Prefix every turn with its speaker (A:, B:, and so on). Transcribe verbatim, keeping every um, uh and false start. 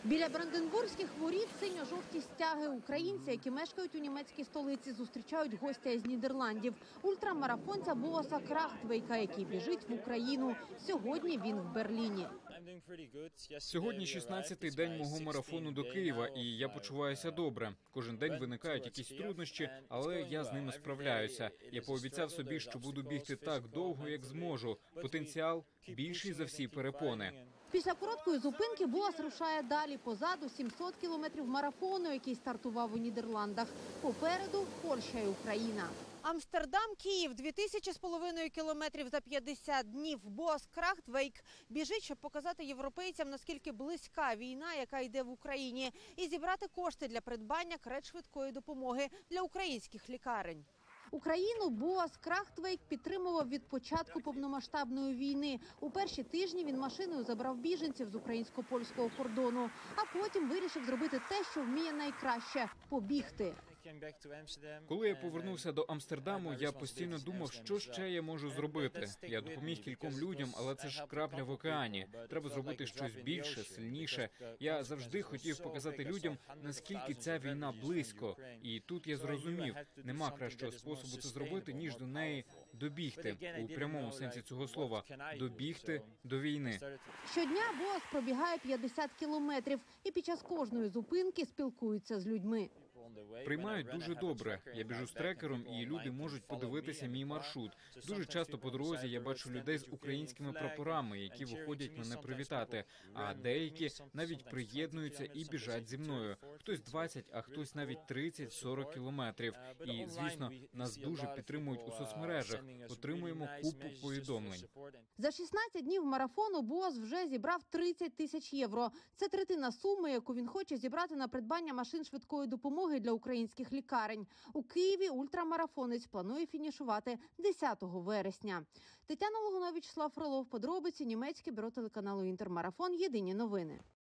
A: Біля Бранденбурзьких воріт синьо-жовті стяги. Українці, які мешкають у німецькій столиці, зустрічають гостя із Нідерландів. Ультрамарафонця Боаса Крахтвейка, який біжить в Україну. Сьогодні він в Берліні.
B: Сьогодні шістнадцятий день мого марафону до Києва, і я почуваюся добре. Кожен день виникають якісь труднощі, але я з ними справляюся. Я пообіцяв собі, що буду бігти так довго, як зможу. Потенціал більший за всі перепони.
A: Після короткої зупинки Боас рушає далі. Позаду сімсот кілометрів марафону, який стартував у Нідерландах. Попереду Польща і Україна. Амстердам, Київ, дві тисячі з половиною кілометрів за п'ятдесят днів. Боас Крахтвейк біжить, щоб показати європейцям, наскільки близька війна, яка йде в Україні, і зібрати кошти для придбання карет швидкої допомоги для українських лікарень. Україну Боас Крахтвейк підтримував від початку повномасштабної війни. У перші тижні він машиною забрав біженців з українсько-польського кордону, а потім вирішив зробити те, що вміє найкраще – побігти.
B: Коли я повернувся до Амстердаму, я постійно думав, що ще я можу зробити. Я допоміг кільком людям, але це ж крапля в океані. Треба зробити щось більше, сильніше. Я завжди хотів показати людям, наскільки ця війна близько. І тут я зрозумів, нема кращого способу це зробити, ніж до неї добігти. У прямому сенсі цього слова – добігти до війни.
A: Щодня Боас пробігає п'ятдесят кілометрів і під час кожної зупинки спілкується з людьми.
B: Приймають дуже добре. Я біжу з трекером, і люди можуть подивитися мій маршрут. Дуже часто по дорозі я бачу людей з українськими прапорами, які виходять мене привітати. А деякі навіть приєднуються і біжать зі мною. Хтось двадцять, а хтось навіть тридцять-сорок кілометрів. І, звісно, нас дуже підтримують у соцмережах. Отримуємо купу повідомлень.
A: За шістнадцять днів марафону Боас вже зібрав тридцять тисяч євро. Це третина суми, яку він хоче зібрати на придбання машин швидкої допомоги для українських лікарень. У Києві ультрамарафонець планує фінішувати десятого вересня. Тетяна Логунович, Слав Фролов, подробиці, німецьке бюро телеканалу «Інтермарафон», єдині новини.